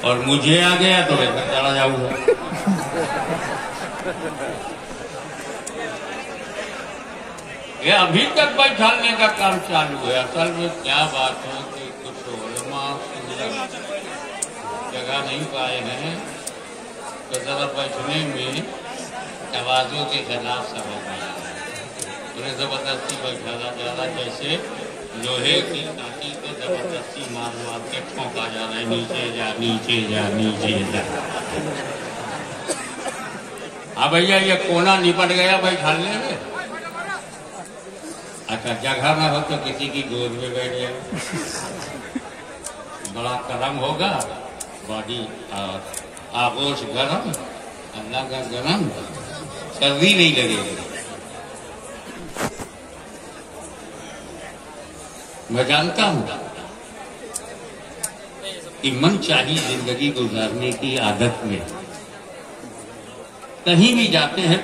और मुझे आ गया तो मैं घर चला जाऊंगा। ये अभी तक बैठाने का काम चालू है। असल में क्या बात है कि कुछ उलमा जगह नहीं पाए हैं तो जरा बैठने में आवाजों के खिलाफ समझ में आया, उन्हें जबरदस्ती बैठाना जा रहा, जैसे लोहे की कांटी को जबरदस्ती मार मार के ठोका जा रहा है, नीचे जा नीचे जा नीचे जा। हाँ भैया, ये कोना निपट गया बैठाने में। अच्छा, जगह ना हो तो किसी की गोद में बैठ जाए, बड़ा करम होगा। बॉडी और आगोश गरम, अल्लाह का गरम, सर्दी नहीं लगेगी। मैं जानता हूं कि मन चाही जिंदगी गुजारने की आदत में कहीं भी जाते हैं